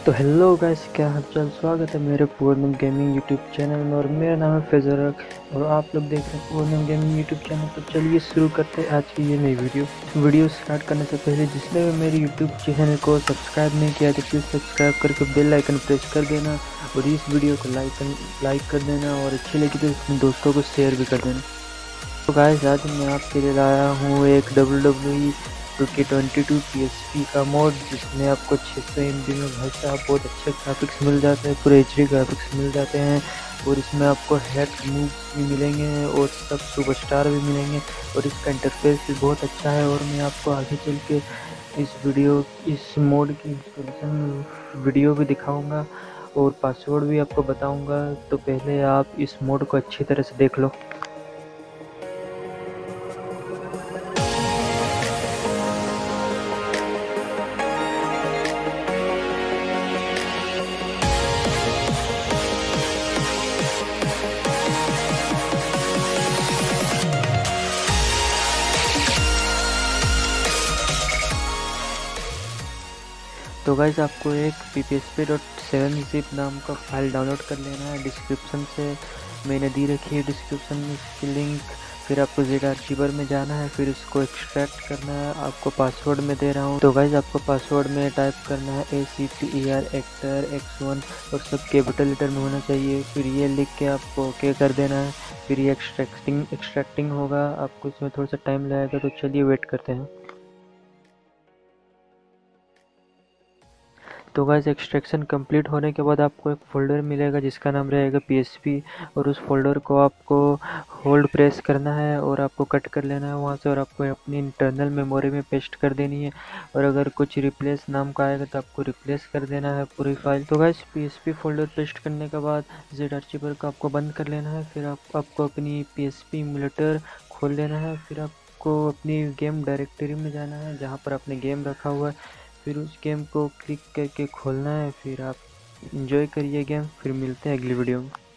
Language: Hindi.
तो हेलो गाइस, क्या हालचाल। स्वागत है मेरे पूर्णम गेमिंग यूट्यूब चैनल में और मेरा नाम है फैजरक और आप लोग देख रहे हैं पूर्णम गेमिंग यूट्यूब चैनल। तो चलिए शुरू करते हैं आज की ये नई वीडियो स्टार्ट करने से पहले जिसने भी मेरे यूट्यूब चैनल को सब्सक्राइब नहीं किया तो प्लीज़ सब्सक्राइब करके बेल आइकन प्रेस कर देना और इस वीडियो को लाइक कर देना और अच्छी लगी तो अपने दोस्तों को शेयर भी कर देना। तो गाइस, आज मैं आपके लिए लाया हूँ एक WWE 2K22 PSP का मोड जिसमें आपको 600 MB में भाई साहब बहुत अच्छे ग्राफिक्स मिल जाते हैं, पूरे HD ग्राफिक्स मिल जाते हैं और इसमें आपको हैक मूव्स भी मिलेंगे और सब सुपरस्टार भी मिलेंगे और इसका इंटरफेस भी बहुत अच्छा है। और मैं आपको आगे चल के इस मोड की इंस्टॉलेशन वीडियो भी दिखाऊंगा और पासवर्ड भी आपको बताऊंगा। तो पहले आप इस मोड को अच्छी तरह से देख लो। तो गाइस, आपको एक ppsp.7zip नाम का फाइल डाउनलोड कर लेना है। डिस्क्रिप्शन से मैंने दी रखी है, डिस्क्रिप्शन में इसकी लिंक। फिर आपको ZArchiver में जाना है, फिर इसको एक्सट्रैक्ट करना है। आपको पासवर्ड में दे रहा हूँ। तो गाइस, आपको पासवर्ड में टाइप करना है ACTER एक्टर X1 और सब कैपिटल लेटर में होना चाहिए। फिर ये लिख के आपको ओके कर देना है। फिर ये एक्सट्रैक्टिंग होगा, आपको इसमें थोड़ा सा टाइम लगेगा। तो चलिए वेट करते हैं। तो गाइस, एक्सट्रैक्शन कंप्लीट होने के बाद आपको एक फ़ोल्डर मिलेगा जिसका नाम रहेगा PSP और उस फोल्डर को आपको होल्ड प्रेस करना है और आपको कट कर लेना है वहाँ से और आपको अपनी इंटरनल मेमोरी में पेस्ट कर देनी है। और अगर कुछ रिप्लेस नाम का आएगा तो आपको रिप्लेस कर देना है पूरी फाइल। तो गाइस, PSP फोल्डर पेस्ट करने के बाद ZArchiver को आपको बंद कर लेना है। फिर आपको अपनी PSP एमुलेटर खोल लेना है। फिर आपको अपनी गेम डायरेक्टरी में जाना है जहाँ पर आपने गेम रखा हुआ है। फिर उस गेम को क्लिक करके खोलना है। फिर आप एंजॉय करिए गेम। फिर मिलते हैं अगली वीडियो में।